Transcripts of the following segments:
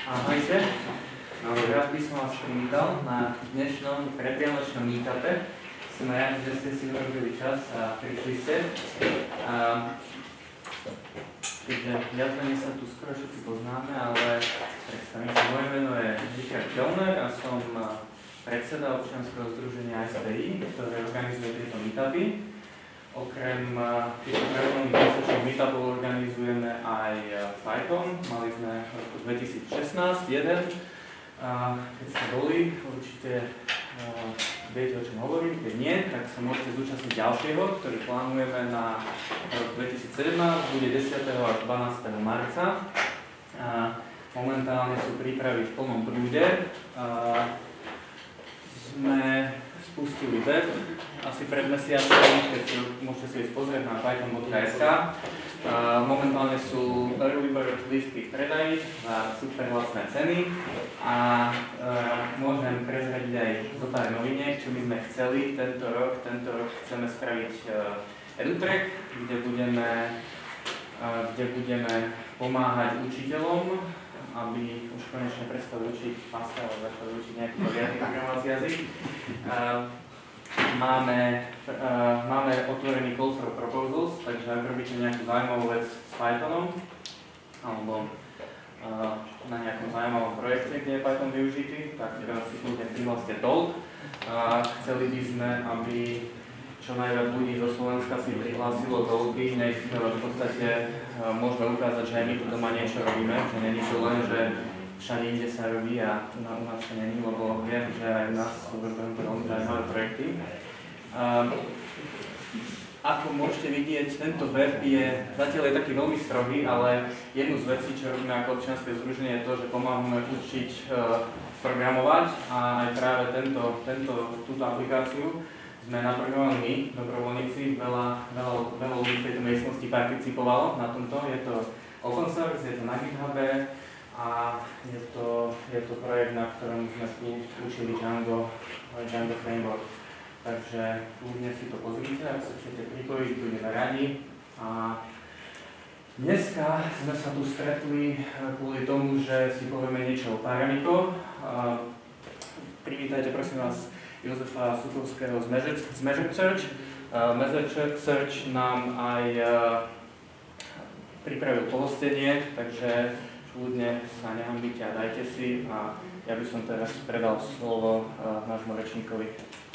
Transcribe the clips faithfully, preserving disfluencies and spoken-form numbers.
Ahojte. Rád by som vás privítal na dnešnom predvianočnom meetupe. Som rád, že ste si urobili čas a prišli ste. A keďže viac menej sa tu skoro všetci poznáme, ale predstavím sa, moje meno je Richard Kellner a som predseda občianskeho združenia es té í, ktoré organizuje tieto meetupy. Okrem týchto pravidelných mesačných meetupov organizujeme aj Python. Mali sme v roku dvetisícšestnásť jeden. Keď ste boli, určite uh, viete, o čom hovorím. Keď nie, tak sa môžete zúčastniť ďalšieho, ktorý plánujeme na rok dvetisícsedemnásť, bude desiateho až dvanásteho marca. Uh, momentálne sú prípravy v plnom prúde. Uh, sme spustili web asi pred mesiacom, keď si, môžete si ísť pozrieť na python bodka es ká. Uh, momentálne sú early bird listy v predaji za super vlastné ceny a uh, môžem prezradiť aj zo pár noviniek, čo by sme chceli tento rok. Tento rok chceme spraviť uh, EduTrack, kde budeme, uh, kde budeme pomáhať učiteľom, aby už konečne prestali učiť Pascal a začali učiť nejaký poriadny programovací jazyk. Uh, máme, uh, máme otvorený call for proposals, takže ak robíte nejakú zaujímavú vec s Pythonom alebo uh, na nejakom zaujímavom projekte, kde je Python využitý, tak si kľudne prihláste talk. Uh, chceli by sme, aby čo najviac ľudí zo Slovenska si prihlásilo talky, nech v podstate uh, môžeme ukázať, že aj my tu doma niečo robíme, že není to len, že všade inde sa robí a u nás, u nás to není, lebo viem, že aj u nás sú veľmi zaujímavé projekty. Uh, ako môžete vidieť, tento web je zatiaľ je taký veľmi strohý, ale jednu z vecí, čo robíme ako občianske združenie, je to, že pomáhame učiť uh, programovať a aj práve tento, tento, túto aplikáciu sme naprogramovali my, dobrovoľníci, veľa, veľa, veľa ľudí v tejto miestnosti participovalo na tomto. Je to open source, je to na GitHube a je to, je to projekt, na ktorom sme spolu učili Django, Django Framework. Takže kľudne si to pozrite, ak sa chcete pripojiť, budeme radi. A dneska sme sa tu stretli kvôli tomu, že si povieme niečo o paramikoch. Privítajte prosím vás Jozefa Sutovského z Measure Search. Uh, Measure Search nám aj uh, pripravil pohostenie, takže kľudne sa nehambite a dajte si. A ja by som teraz predal slovo uh, nášmu rečníkovi.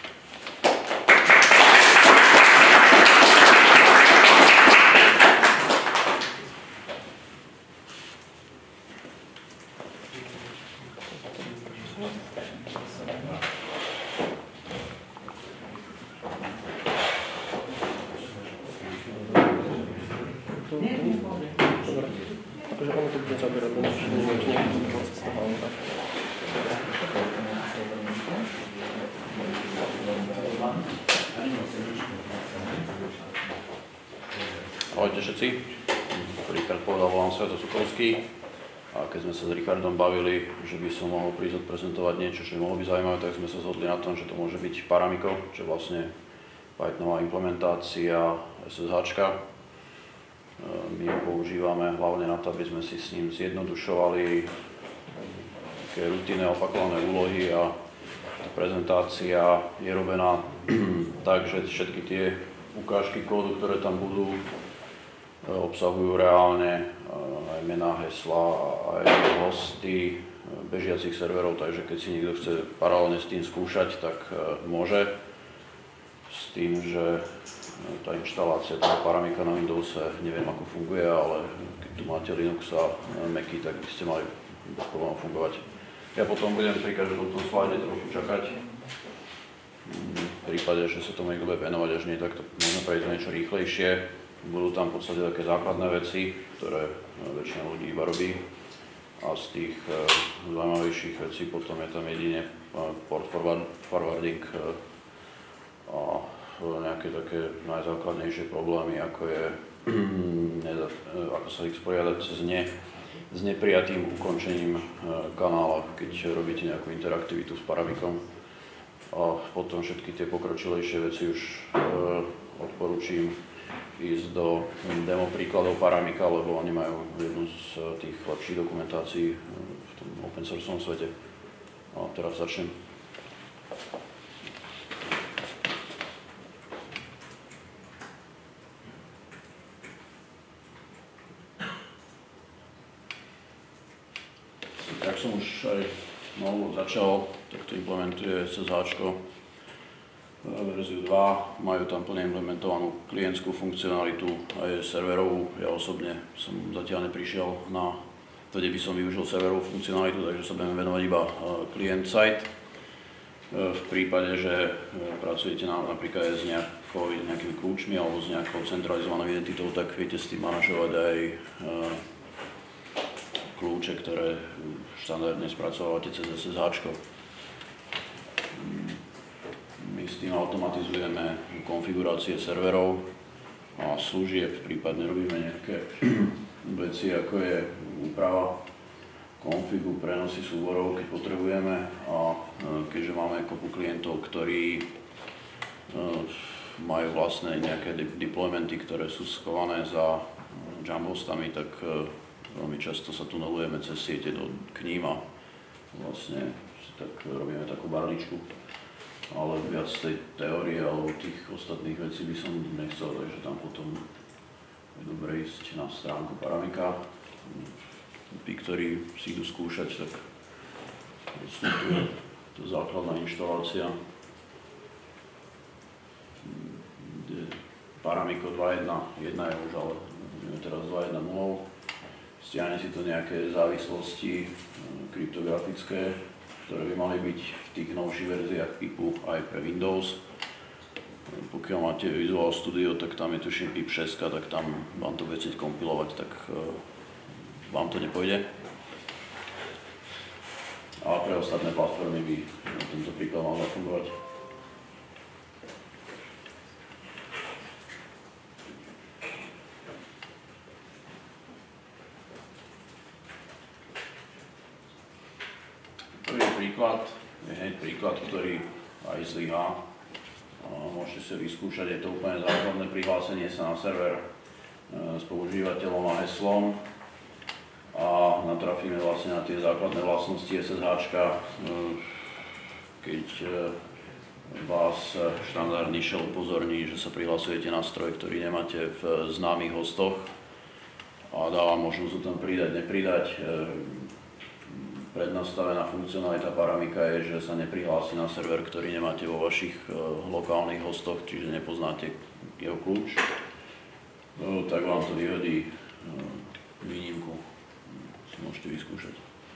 Ahojte všetci, Richard povedal, volám sa Jozef Sukovský a keď sme sa s Richardom bavili, že by som mohol prísť odprezentovať niečo, čo by mohlo byť zaujímavé, tak sme sa zhodli na tom, že to môže byť Paramiko, čo je vlastne Pythonová implementácia SSHčka. My ho používame hlavne na to, aby sme si s ním zjednodušovali také rutinné opakované úlohy a tá prezentácia je robená tak, že všetky tie ukážky kódu, ktoré tam budú, obsahujú reálne aj mená, heslá, aj hosty bežiacich serverov, takže keď si niekto chce paralelne s tým skúšať, tak môže. S tým, že tá inštalácia toho Paramika na Windowse neviem ako funguje, ale keď tu máte Linux a Macy, tak by ste mali bez problémov fungovať. Ja potom budem pri každom tom slajde trochu čakať. V prípade, že sa tomu niekto bude venovať, až nie, tak to môžeme prejsť o niečo rýchlejšie. Budú tam v podstate také základné veci, ktoré väčšina ľudí iba robí. A z tých uh, zaujímavejších vecí potom je tam jedine port forward, forwarding uh, a nejaké také najzákladnejšie problémy, ako je ako sa ich sporiadať s, ne, s neprijatým ukončením uh, kanála, keď robíte nejakú interaktivitu s Paramikom. A potom všetky tie pokročilejšie veci už uh, odporúčim ísť do demo príkladov Paramika, lebo oni majú jednu z tých lepších dokumentácií v tom open sourceovom svete. A teraz začnem. Tak som už aj no, začal, tak to implementuje es es háčko verziu dva, majú tam plne implementovanú klientskú funkcionalitu aj serverovú. Ja osobne som zatiaľ neprišiel na to, kde by som využil serverovú funkcionalitu, takže sa budeme venovať iba client-side. V prípade, že pracujete na, napríklad s nejakou, nejakými kľúčmi alebo s nejakou centralizovanou identitou, tak viete s tým manažovať aj kľúče, ktoré štandardne spracovávate cez es es háčko. My s tým automatizujeme konfigurácie serverov a služieb, prípadne robíme nejaké veci, ako je úprava konfigu, prenosy súborov, keď potrebujeme, a keďže máme kopu klientov, ktorí majú vlastné nejaké deploymenty, ktoré sú schované za jumbostami, tak veľmi často sa tunelujeme cez siete do, k ním a vlastne si tak robíme takú barličku. Ale viac z tej teórie alebo tých ostatných vecí by som nechcel, takže tam potom je dobre ísť na stránku Paramika. Tí, ktorí si idú skúšať, tak tu je to základná inštalácia. Paramiko dva bodka jedna je už, ale budeme teraz dva bodka jedna nula. Stiahne si to nejaké závislosti kryptografické, ktoré by mali byť v tých novších verziách pipu aj pre Windows. Pokiaľ máte Visual Studio, tak tam je tuším pip šesť, tak tam vám to bude chcieť kompilovať, tak vám to nepôjde. Ale pre ostatné platformy by tento príklad mal zafungovať. Prvý príklad je hneď príklad, ktorý aj zlyhá. Môžete si vyskúšať, je to úplne základné prihlásenie sa na server s používateľom a heslom. A natrafíme vlastne na tie základné vlastnosti es es háčka, keď vás štandardný shell upozorní, že sa prihlasujete na stroj, ktorý nemáte v známych hostoch, a dáva možnosť ho tam pridať, nepridať. Prednastavená funkcionalita Paramika je, že sa neprihlási na server, ktorý nemáte vo vašich lokálnych hostoch, čiže nepoznáte jeho kľúč. Tak vám to vyhodí výnimku. Môžete vyskúšať.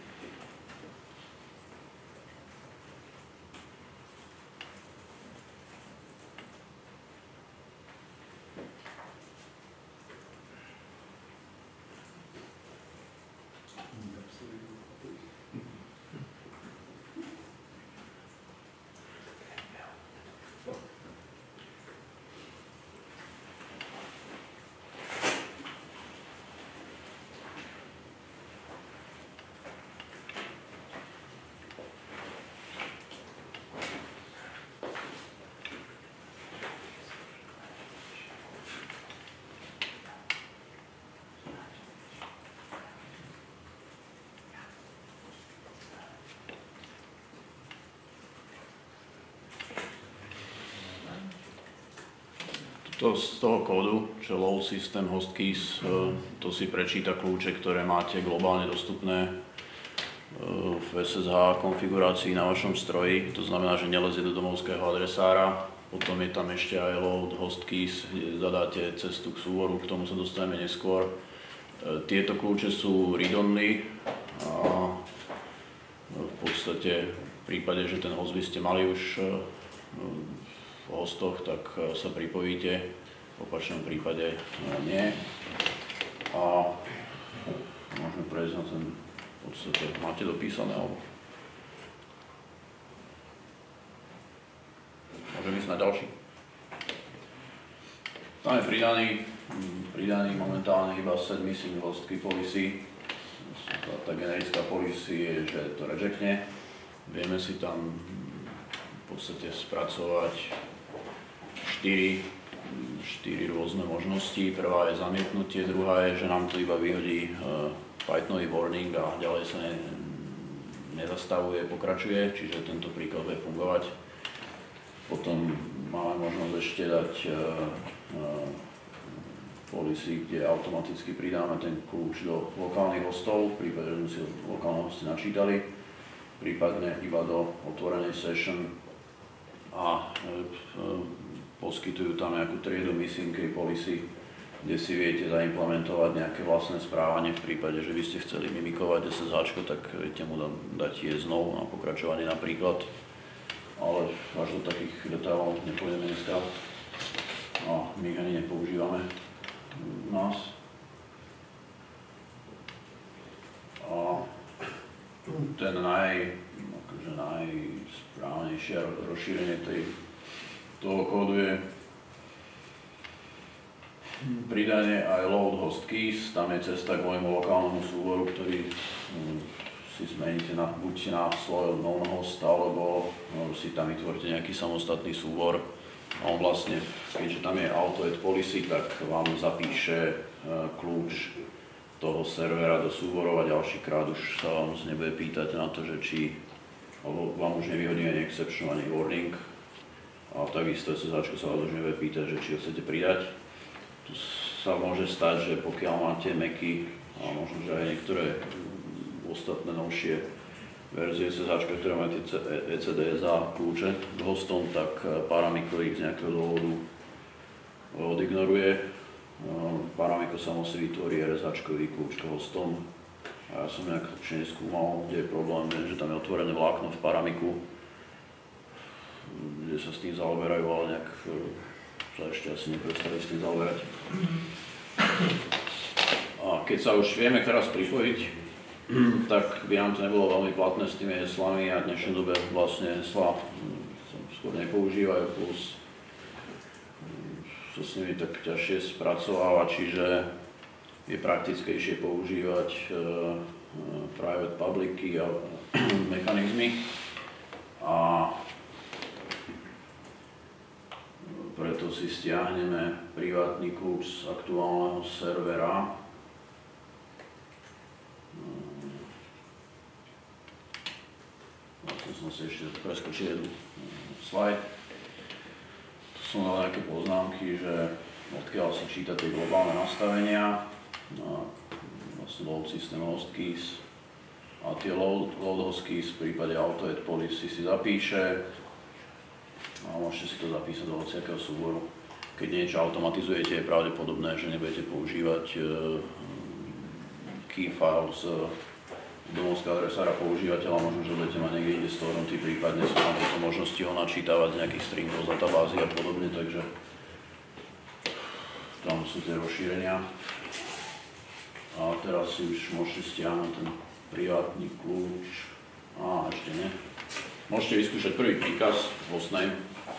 To z toho kódu, čo load system host keys, to si prečíta kľúče, ktoré máte globálne dostupné v es es há konfigurácii na vašom stroji. To znamená, že nelezie do domovského adresára. Potom je tam ešte aj load host keys, kde zadáte cestu k súboru, k tomu sa dostaneme neskôr. Tieto kľúče sú read-only a v podstate v prípade, že ten host by ste mali už v hostoch, tak sa pripojíte, v opačnom prípade nie. A môžeme prejsť na ten, v podstate máte dopísané, alebo môžeme ísť na ďalší. Tam je pridaný, pridaný momentálne iba set missing host key policy. Tá generická policy je, že to rejectne. Vieme si tam v podstate spracovať štyri rôzne možnosti. Prvá je zamietnutie, druhá je, že nám to iba vyhodí Pythonový warning a ďalej sa ne, nezastavuje, pokračuje, čiže tento príklad bude fungovať. Potom máme možnosť ešte dať policy, kde automaticky pridáme ten kľúč do lokálnych hostov, v prípade, že sme si lokálne hosty načítali, prípadne iba do otvorenej session a poskytujú tam nejakú triedu missing key policy, kde si viete zaimplementovať nejaké vlastné správanie. V prípade, že by ste chceli mimikovať es es háčko, tak viete mu dať je znovu na pokračovanie napríklad. Ale až do takých detailov nepôjdeme dneska. A my ich ani nepoužívame u nás. A ten naj, akože najsprávnejšie rozšírenie tej, toho kódu je pridanie aj load host keys. Tam je cesta k môjmu lokálnemu súboru, ktorý si zmeníte na, buď na svoj known host, alebo no, si tam vytvorte nejaký samostatný súbor. A on vlastne, keďže tam je auto-add policy, tak vám zapíše uh, kľúč toho servera do súborov a ďalší krát už sa vám nebude pýtať na to, že či, alebo vám už nevyhodí ani exception, ani warning. A takisto es es háčko sa vás už nebude pýtať, že či ho chcete pridať. Tu sa môže stať, že pokiaľ máte Macy, a možno, že aj niektoré ostatné novšie verzie es es háčka, ktoré majú tie é cé dé es á kľúče k hostom, tak Paramiko ich z nejakého dôvodu odignoruje. Paramiko sa musí vytvorí er es háčkový kľúč k hostom. A ja som nejak lepšie neskúmal, kde je problém, že tam je otvorené vlákno v Paramiku, kde sa s tým zaoberajú, ale nejak sa ešte asi neprestali s tým zaoberať. A keď sa už vieme teraz pripojiť, tak by nám to nebolo veľmi platné s tými heslami a v dnešnej dobe vlastne hesla sa skôr nepoužívajú, plus sa s nimi tak ťažšie spracováva, čiže je praktickejšie používať uh, private publicy a mechanizmy. A preto si stiahneme privátny kľúč z aktuálneho servera. Vlastne som si ešte preskočil jeden slajd. Tu sú na nejaké poznámky, že odkiaľ sa číta tie globálne nastavenia, vlastne load system host keys a tie load, load host keys v prípade auto-add policy si zapíše a môžete si to zapísať do hociakého súboru. Keď niečo automatizujete, je pravdepodobné, že nebudete používať key file z domovského adresára používateľa, možno, že budete mať niekde inde stornutý, prípadne sú tam potom možnosti ho načítavať z nejakých stringov z databázy a podobne, takže tam sú tie rozšírenia. A teraz si už môžete stiahnuť ten privátny kľúč. Á, ešte nie. Môžete vyskúšať prvý príkaz, hostname.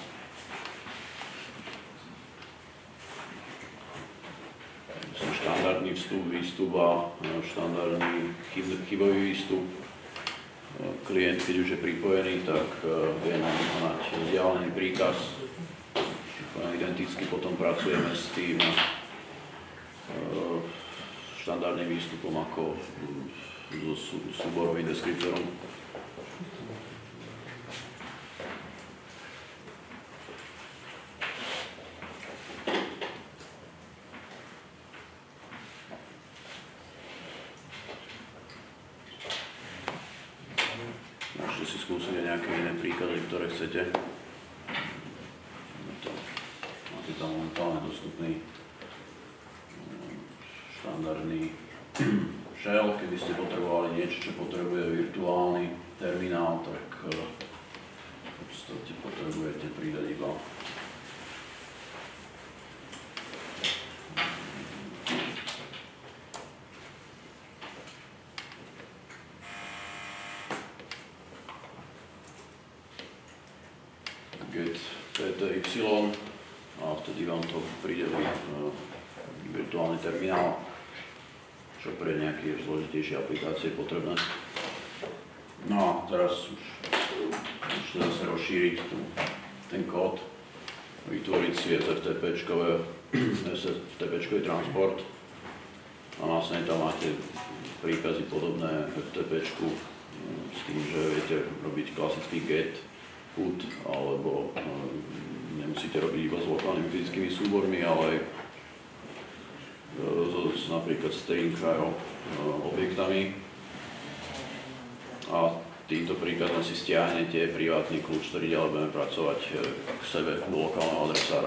Štandardný vstup, výstup a štandardný chybový výstup. Klient, keď už je pripojený, tak vie nám vykonať vzdialený príkaz. Identicky potom pracujeme s tým štandardným výstupom ako so súborovým deskriptorom. Môžete si skúsiť aj nejaké iné príklady, ktoré chcete. Máte tam momentálne dostupný štandardný shell, keby ste potrebovali niečo, čo potrebuje virtuálny terminál, tak v podstate potrebujete pridať iba get pé té ypsilon a vtedy vám to prideli virtuálny terminál, čo pre nejaké zložitejšie aplikácie je potrebné. No a teraz už môžete zase rozšíriť ten kód, vytvoriť si ef té péčkový transport a následne tam máte príkazy podobné ef té péčku s tým, že viete robiť klasický get, put, alebo nemusíte robiť iba s lokálnymi fyzickými súbormi, ale aj s napríklad string file objektami. A týmto príkladom si stiahnete privátny kľúč, ktorý ďalej budeme pracovať k sebe do lokálneho adresára.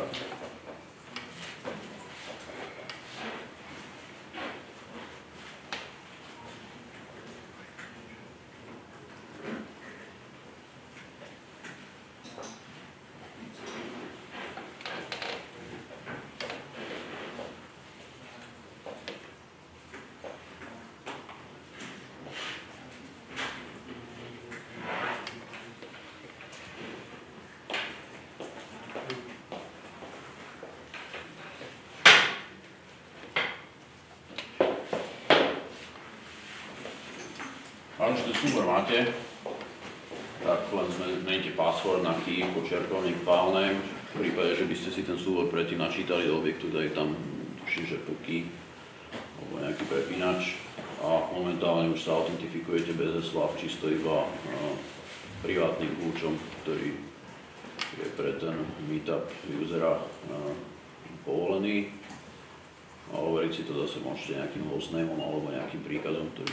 Ak už ten súbor máte, tak len zmeníte password na key, počiarkovník file name. V prípade, že by ste si ten súbor predtým načítali do objektu, dali tam, tuším, že key alebo nejaký prepínač a momentálne už sa autentifikujete bez hesla, čisto iba privátnym kľúčom, ktorý je pre ten meetup usera povolený. A overiť si to zase môžete nejakým hostnameom alebo nejakým príkazom, ktorý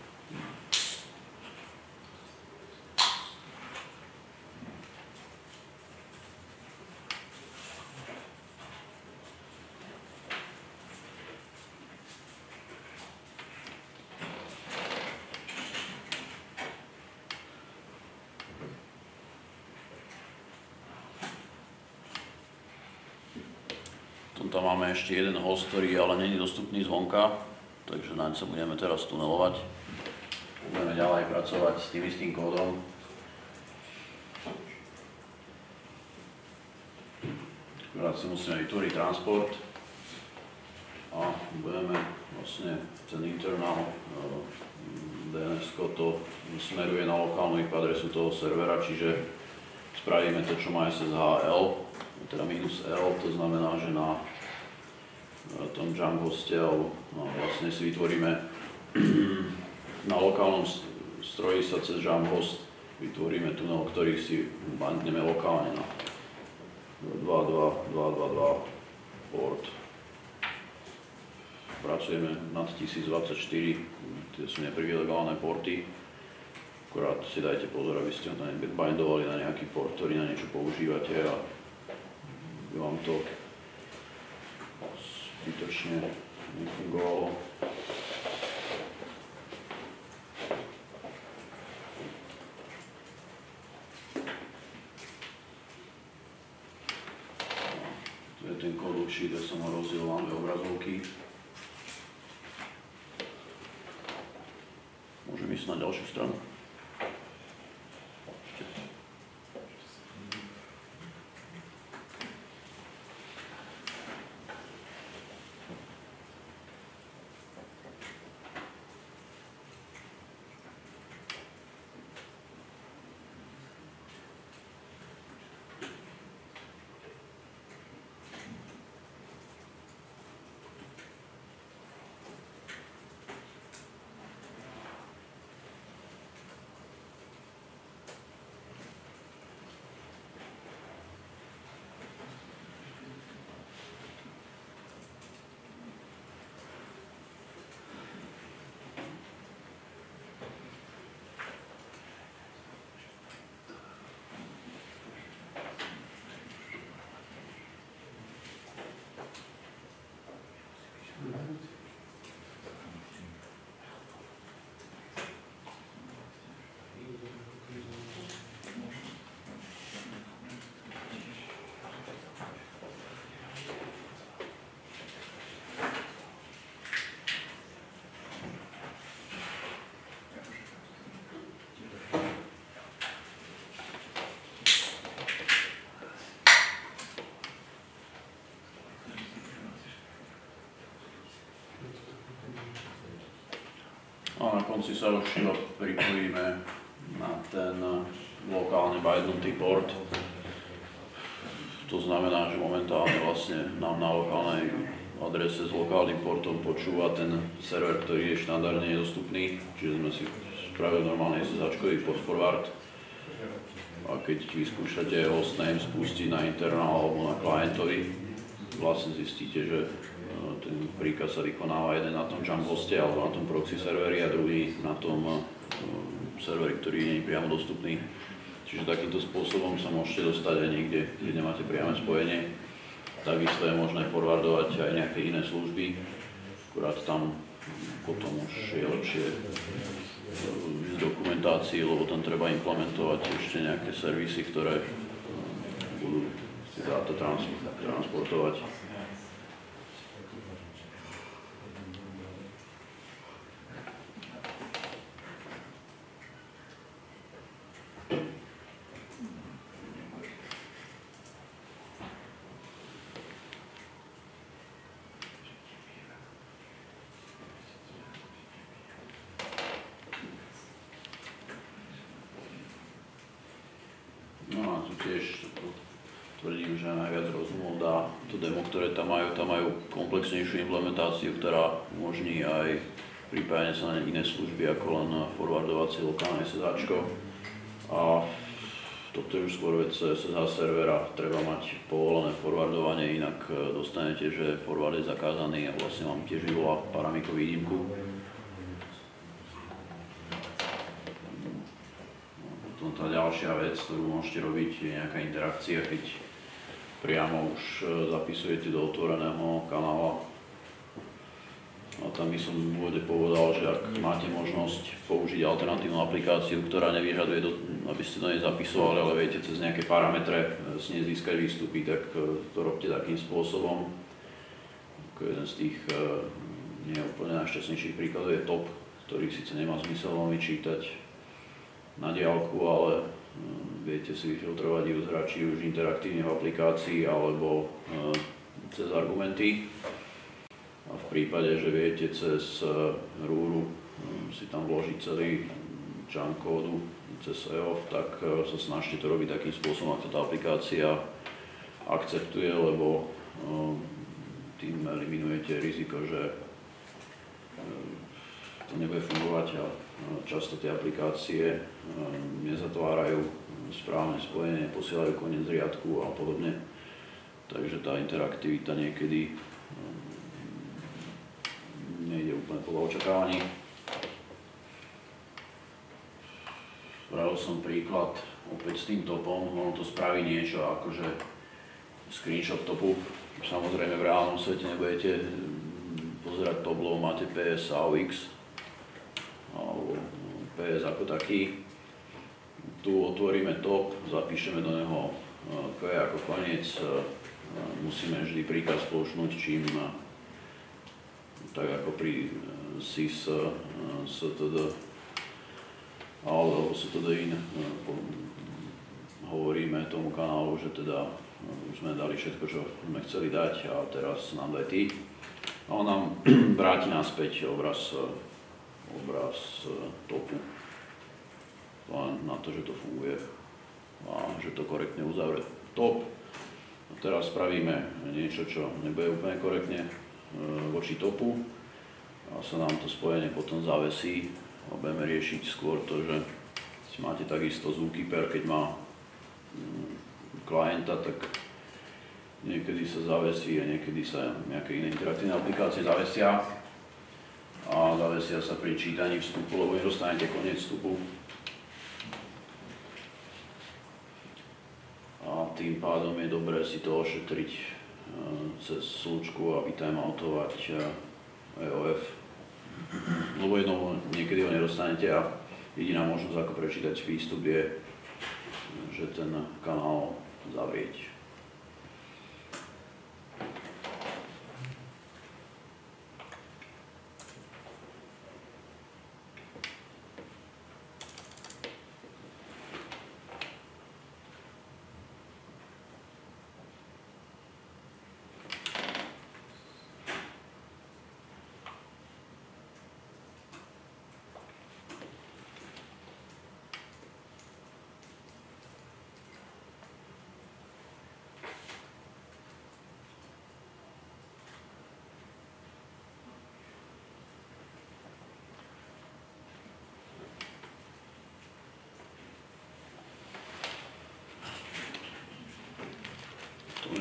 tam máme ešte jeden host, ktorý ale nie je dostupný zvonka, takže naň sa budeme teraz tunelovať. Budeme ďalej pracovať s tým istým kódom. Akurát si musíme vytvoriť transport a budeme vlastne ten internal dé en es-ko to smeruje na lokálnu í pé adresu toho servera, čiže spravíme to, čo má es es há el, teda minus L, to znamená, že na tom jump hoste, alebo no, vlastne si vytvoríme na lokálnom stroji sa cez jump host vytvoríme tunel, ktorý si bankneme lokálne na dva dva dva dva dva port. Pracujeme nad tisíc dvadsaťštyri, tie sú neprivilegované porty. Akurát si dajte pozor, aby ste to nebindovali na nejaký port, ktorý na niečo používate a by vám to zbytočne nefungovalo. To je ten kód dlhší, kde som ho rozdiel, máme obrazovky. Môžem ísť na ďalšiu stranu. A na konci sa už iba pripojíme na ten lokálne bajtnutý port. To znamená, že momentálne vlastne nám na lokálnej adrese s lokálnym portom počúva ten server, ktorý je štandardne nedostupný, čiže sme si spravil normálny es es áčkový post forward. A keď vyskúšate hostname spustiť na internal alebo na klientovi, vlastne zistíte, že ten príkaz sa vykonáva jeden na tom jump hoste alebo na tom proxy serveri a druhý na tom serveri, ktorý nie je priamo dostupný. Čiže takýmto spôsobom sa môžete dostať aj niekde, kde nemáte priame spojenie. Takisto je možné forwardovať aj nejaké iné služby, akurát tam potom už je lepšie z dokumentácií, lebo tam treba implementovať ešte nejaké servisy, ktoré budú dáta trans transportovať. No a tu tiež tvrdím, že najviac rozumov dá to demo, ktoré tam majú. Tam majú komplexnejšiu implementáciu, ktorá umožní aj pripájanie sa na iné služby ako len forwardovacie lokálne es es áčko. A toto je už skôr vec es es á servera, treba mať povolené forwardovanie, inak dostanete, že forward je zakázaný a vlastne vám tiež vyvolá paramiko výnimku. Tá ďalšia vec, ktorú môžete robiť, je nejaká interakcia, keď priamo už zapisujete do otvoreného kanála. A tam by som v úvode povedal, že ak máte možnosť použiť alternatívnu aplikáciu, ktorá nevyžaduje, do, aby ste do nej zapisovali, ale viete cez nejaké parametre s nej získať výstupy, tak to robte takým spôsobom. Jeden z tých nie úplne najšťastnejších príkladov je top, ktorý síce nemá zmysel veľmi čítať na diaľku, ale viete si vyfiltrovať usera, či už interaktívne v aplikácii alebo cez argumenty. A v prípade, že viete cez rúru si tam vložiť celý jump kódu cez E O F, tak sa snažte to robiť takým spôsobom, ako tá aplikácia akceptuje, lebo tým eliminujete riziko, že to nebude fungovať a často tie aplikácie nezatvárajú správne spojenie, posielajú koniec riadku a podobne. Takže tá interaktivita niekedy nejde úplne podľa očakávaní. Spravil som príklad opäť s tým topom, ono to spraví niečo akože screenshot topu. Samozrejme v reálnom svete nebudete pozerať top, lebo máte P S A U X alebo P S ako taký. Tu otvoríme top, zapíšeme do neho Q ako koniec, musíme vždy príkaz spoločnúť, čím tak ako pri sys std alebo std in hovoríme tomu kanálu, že teda už sme dali všetko, čo sme chceli dať a teraz nám daj ty. A on nám vráti naspäť obraz obraz topu, len na to, že to funguje a že to korektne uzavre top. A teraz spravíme niečo, čo nebude úplne korektne voči topu a sa nám to spojenie potom zavesí a budeme riešiť skôr to, že si máte takisto Zookeeper, keď má klienta, tak niekedy sa zavesí a niekedy sa nejaké iné interaktívne aplikácie zavesia. A zavesia sa pri čítaní vstupu, lebo nedostanete koniec vstupu. A tým pádom je dobré si to ošetriť cez slučku a vytimeoutovať E O F. Lebo jednou niekedy ho nedostanete a jediná možnosť, ako prečítať výstup, je, že ten kanál zavrieť.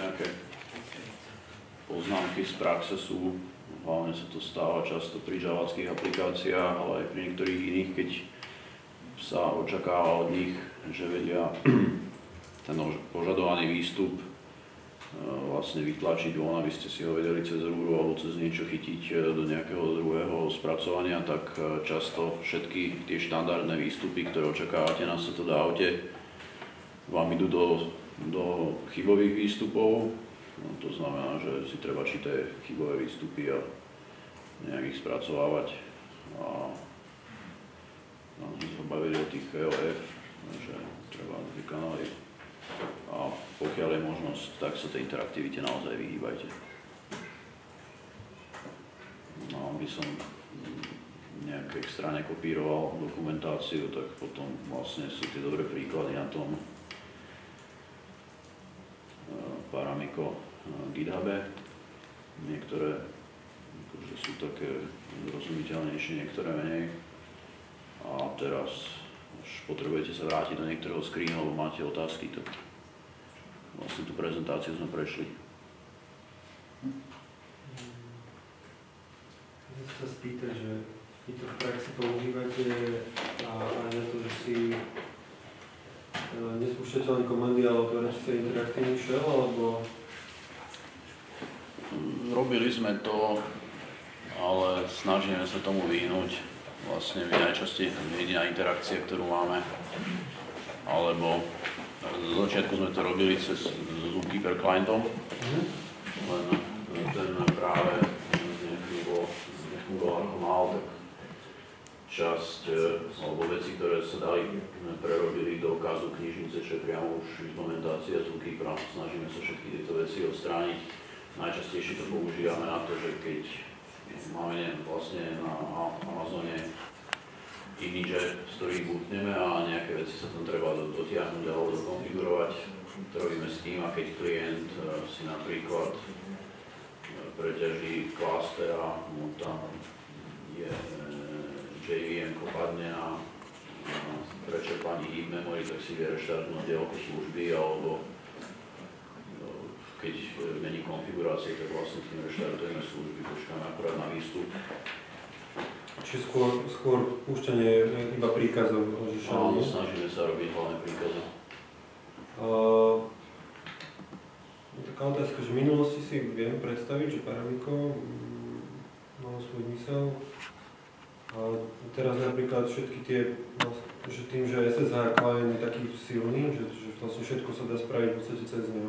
nejaké poznámky z praxe sú, hlavne sa to stáva často pri javackých aplikáciách, ale aj pri niektorých iných, keď sa očakáva od nich, že vedia ten požadovaný výstup vlastne vytlačiť von, aby ste si ho vedeli cez rúru alebo cez niečo chytiť do nejakého druhého spracovania, tak často všetky tie štandardné výstupy, ktoré očakávate na settled aute, vám idú do, do chybových výstupov. No, to znamená, že si treba čítať chybové výstupy a nejak ich spracovávať. A no, sme sa bavili o tých E O F, že treba dve kanály. A pokiaľ je možnosť, tak sa tej interaktivite naozaj vyhýbajte. No, aby som nejak extra nekopíroval dokumentáciu, tak potom vlastne sú tie dobré príklady na tom Paramiko GitHube. Niektoré akože sú také rozumiteľnejšie, niektoré menej. A teraz až potrebujete sa vrátiť do niektorého screenu, alebo máte otázky, tak vlastne tú prezentáciu sme prešli. Ja sa spýtať, že vy to v praxi používate a aj na to, že si nespúšťate len komandy, ale otvorene si interaktívny shell, alebo? Robili sme to, ale snažíme sa tomu vyhnúť. Vlastne my najčastej jediná interakcia, ktorú máme, alebo z začiatku sme to robili cez Zookeeper clientom, len ten práve nefungoval ako mal, tak časť alebo veci, ktoré sa dali, prerobili do kazu knižnice, čo je priamo už implementácia Zookeepera. Snažíme sa všetky tieto veci odstrániť. Najčastejšie to používame na to, že keď máme vlastne na Amazone imidže, z ktorých bootneme a nejaké veci sa tam treba dotiahnuť alebo dokonfigurovať. To robíme s tým, a keď klient si napríklad preťaží cluster a mu tam je J V M padne na prečerpaní heap memory, tak si vie reštartnúť diaľku služby, alebo keď není konfigurácie, tak vlastne tým reštartujeme služby, počkáme akurát na výstup. Čiže skôr, skôr púšťanie iba príkazov? Áno, snažíme sa robiť hlavne príkazy. Uh, taká otázka, že v minulosti si viem predstaviť, že Paramiko malo svoj mysel. A teraz napríklad všetky tie, že tým, že es es há client je taký silný, že, že vlastne všetko sa dá spraviť v podstate cez neho.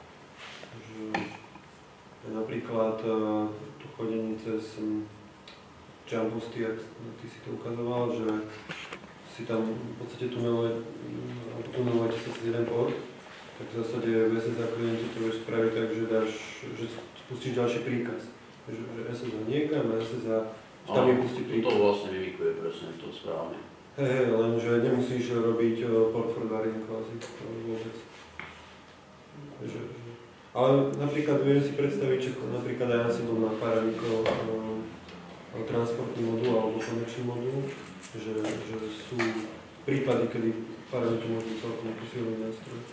Napríklad to chodenie cez Jumpboosty, ak ty si to ukazoval, že si tam v podstate tunelujete sa cez jeden port, tak v zásade v es es há kliente to vieš spraviť tak, že dáš, že spustíš ďalší príkaz. Že, že es es há niekam a es es há tam je pustí príkaz. To vlastne mimikuje presne to správne. Hej, hej, lenže nemusíš robiť port forwarding kvázi, to vôbec. Že, ale napríklad viem si predstaviť, že napríklad aj asi na Paramiko uh, transportný modul alebo konečný modul, že, že sú prípady, kedy Paramiko môžu celkom silný nástroj.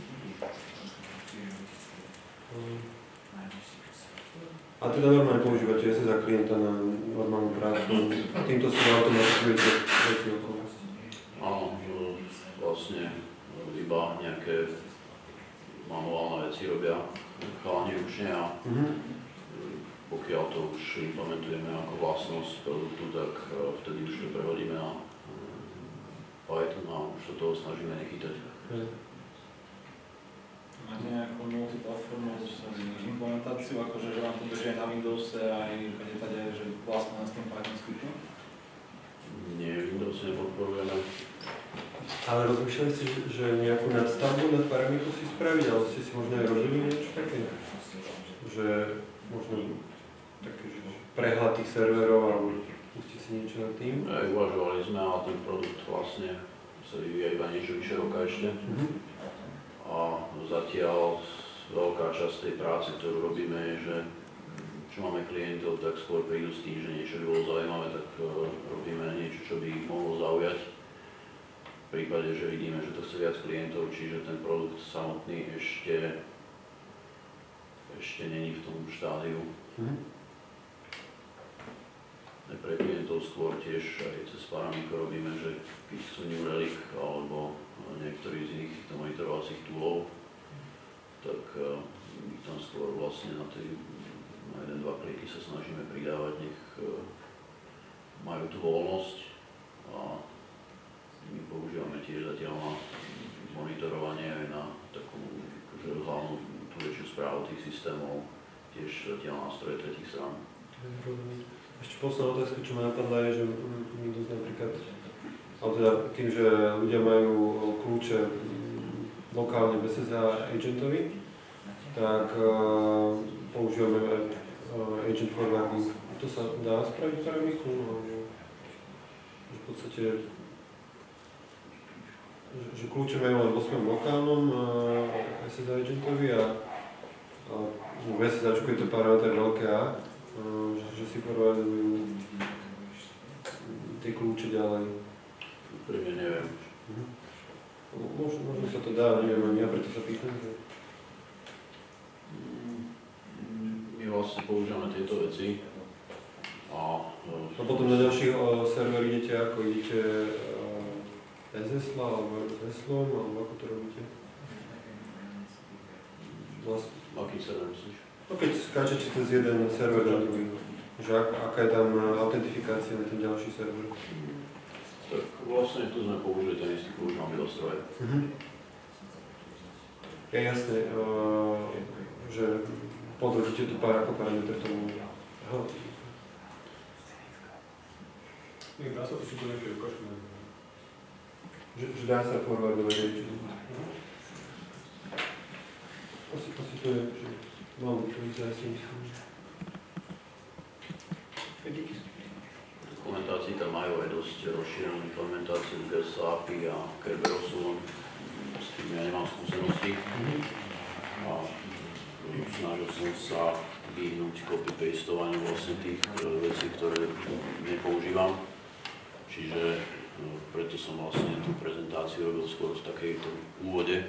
Uh, a teda normálne používate es es há klienta na normálnu prácu a týmto si automatizujete veci okolo. Áno, vlastne iba nejaké manuálne veci robia chalani ručne a mm-hmm. pokiaľ to už implementujeme ako vlastnosť produktu, tak vtedy už to prehodíme na Python a už sa toho snažíme nechytať. Mm. Máte nejakú multiplatformnú implementáciu, akože že vám to beží aj na Windowse aj kde že vlastne s tým Python scriptom? Nie, Windows nepodporujeme. Ale rozmýšľali ste, že nejakú nadstavbu nad Paramikou si spraviť, ale ste si možno aj robili niečo také? Že možno také, že prehľad tých serverov alebo pustiť si niečo nad tým? Aj uvažovali sme, ale ten produkt vlastne sa vyvíja iba niečo vyššie roka ešte. Mm-hmm. A zatiaľ veľká časť tej práce, ktorú robíme, je, že čo máme klientov, tak skôr prídu s tým, že niečo by bolo zaujímavé, tak uh, robíme niečo, čo by ich mohlo zaujať. V prípade, že vidíme, že to chce viac klientov, čiže ten produkt samotný ešte ešte není v tom štádiu. Mhm. Nepredtým to skôr tiež aj cez Paramiko robíme, že keď sú New Relic alebo niektorý z iných týchto monitorovacích toolov, tak uh, my tam skôr vlastne na, tej, na jeden, dva kliky sa snažíme pridávať, nech uh, majú tú voľnosť a my používame tiež zatiaľ na monitorovanie aj na takú akože hlavnú tú väčšiu správu tých systémov, tiež zatiaľ nástroje tretích strán. Ešte posledná otázka, čo ma napadla, je, že Windows napríklad, ale teda tým, že ľudia majú kľúče lokálne bez es há agentovi, tak uh, používame uh, agent forwarding. To sa dá spraviť v Paramiku? V podstate, že, že kľúče majú len vo svojom lokálnom uh, es es há agentovi a uh, v es es háčku je to parameter veľké A, uh, že, že si forwardujú tie kľúče ďalej. Úprimne neviem. Mhm. Možno, možno sa to dá, neviem, ani ja preto sa pýtam, že... My vlastne používame tieto veci a... A potom na ďalších uh, server idete ako? Idete uh, bez hesla, alebo s heslom, alebo ako to robíte? Vlastne. Aký server myslíš? No keď skáčete cez jeden server na druhý, že ak, aká je tam autentifikácia na ten ďalší server? Tak vlastne tu sme použili ten istý kľúč na obidostroje. Mhm. Je jasné, uh, že podhodíte tu pár ako parameter tomu. Aha. Nie, dá sa to všetko nejaké ukážky. Že, že dá sa forwardovať reči. Asi, asi to je, že mám to vyzerá si myslím. Dokumentácii tam majú aj dosť rozšírenú implementáciu G S A P I a Kerberosu, s tým ja nemám skúsenosti. A snažil som sa vyhnúť copy-pastovaniu vlastne tých vecí, ktoré nepoužívam. Čiže preto som vlastne tú prezentáciu robil skôr v takejto úvode.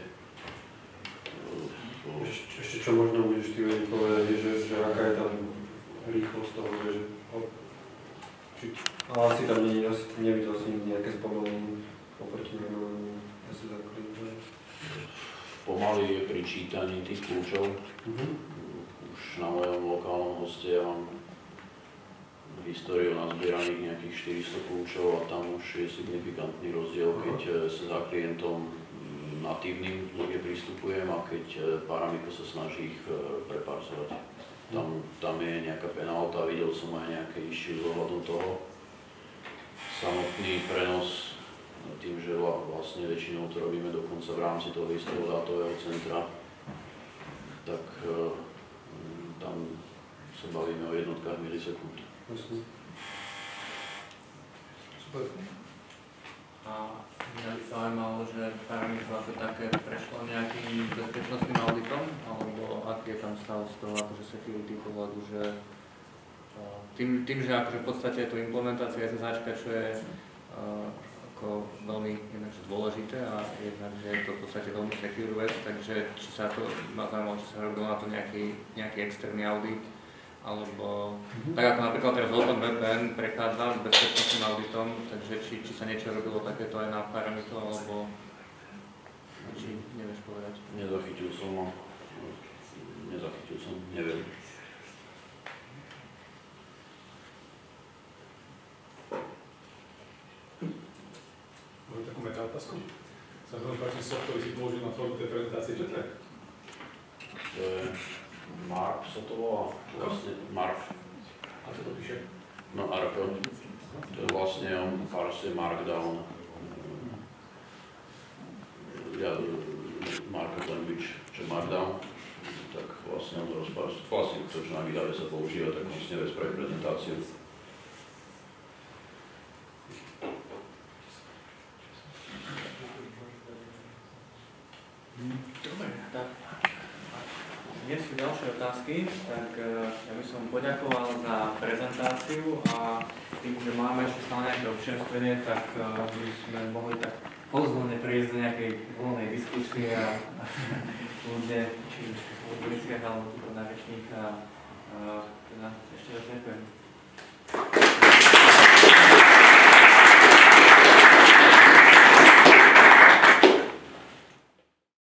Ešte, ešte čo možno budeš ty vedieť povedať, je, že, že aká je tam rýchlosť toho, že či, ale asi tam nie, asi nevidel si nikdy nejaké spomalenie oproti normálnemu es es há klientu. Pomaly je pri čítaní tých kľúčov. Uh-huh. Už na mojom lokálnom hoste ja mám históriu nazbieraných nejakých štyristo kľúčov a tam už je signifikantný rozdiel, keď es es há klientom natívnym nepristupujem a keď Paramiko sa snaží ich preparsovať. Tam, tam je nejaká penálta, videl som aj nejaké issue z ohľadom toho. Samotný prenos, tým, že vlastne väčšinou to robíme dokonca v rámci toho istého dátového centra, tak tam sa bavíme o jednotkách milisekúnd. Super. A mňa by zaujímalo, že Paramiko ako také prešlo nejakým bezpečnostným auditom, alebo aký je tam stav z toho akože security pohľadu, že tým, tým, že akože v podstate je to implementácia es es háčka, čo je uh, ako veľmi jednak dôležité a jednak, že je to v podstate veľmi secure vec, takže či sa to, ma zaujímalo, či sa robil na to nejaký, nejaký externý audit, alebo mm-hmm. tak ako napríklad teraz OpenVPN prechádza bezpečnostným auditom, takže či, či sa niečo robilo takéto aj na Paramiko, alebo či nevieš povedať? Nezachytil som ho, nezachytil som, neviem. Mám takú metaotázku. Sa veľmi páči soft, ktorý si použil na tvorbu tej prezentácie, čo to je? To je Mark sa to volá, vlastne Mark. A čo to píše? No R P. To je vlastne on parsuje Markdown. Ja, Markup Language, čo Markdown, tak vlastne on rozparsuje. Vlastne to, čo na výdave sa používa, tak on si nevie spraviť prezentáciu. Dobre, tak nie sú ďalšie otázky, tak ja by som poďakoval za prezentáciu a tým, že máme ešte stále nejaké občerstvenie, tak by sme mohli tak pozvolne prejsť do nejakej voľnej diskusie a ľudia, či už presiahal túto náročník a teda ešte raz ďakujem.